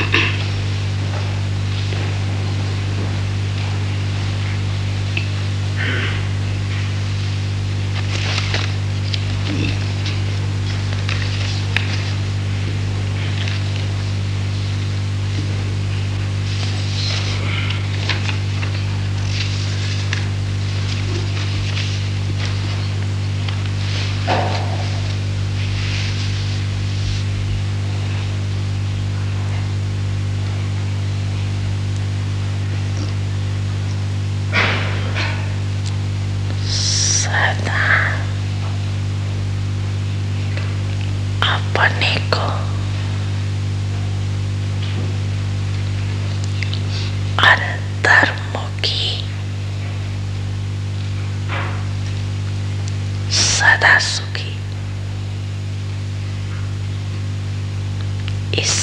अपने को अंतर्मुखी सदा सुखी इस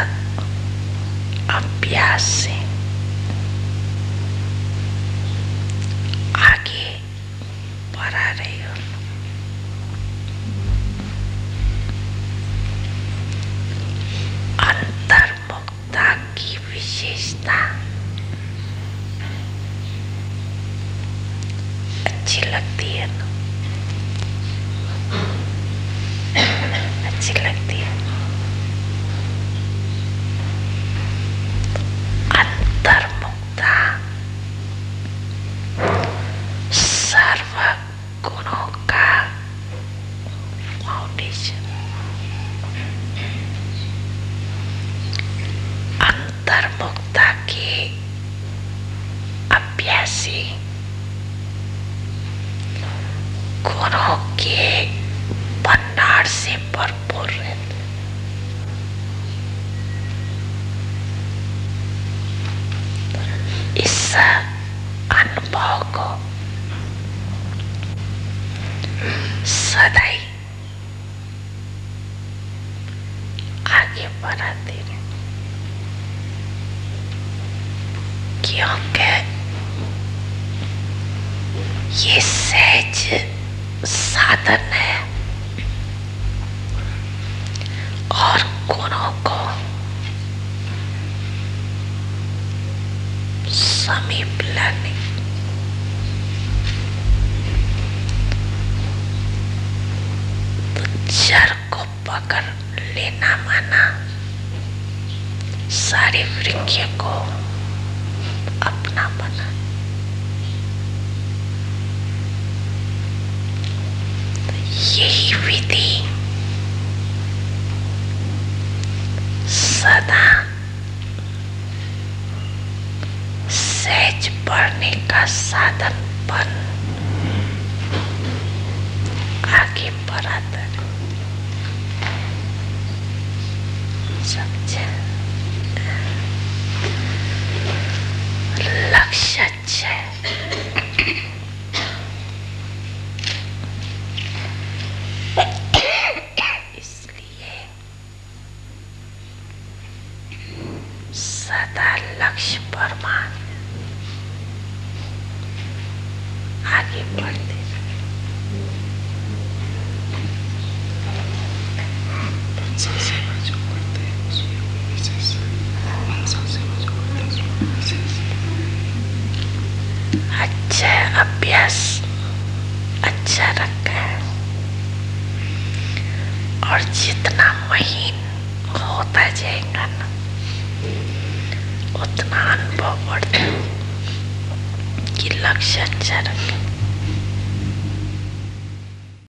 अभ्यास से आगे बढ़ा रही हो। अंतर्मुखता की विशेषता अच्छी लगती है ना? अच्छी लगती है। अंतर्मुखता सर्व गुणों का फाउंडेशन। अंतर्मुखता के अभ्यासी गुणों के भंडार से भरपूर रहते। इस अनुभव को सदैव आगे बढ़ाते रहे, क्योंकि ये सहज साधन है और गुणों को समीप लाने तो जड़ को पकड़ लेना माना सारे वृक्ष को अपना बना। तो यही विधि सदा सहज बढ़ने का साधन बन आगे बढ़ाता है। समझे? लक्ष्य अच्छा है। इसलिए सदा लक्ष्य पर मान आगे बढ़ते। अच्छा अभ्यास अच्छा रखा है और जितना महीन होता जाएगा ना उतना अनुभव बढ़ता कि लक्ष्य अच्छा रखा।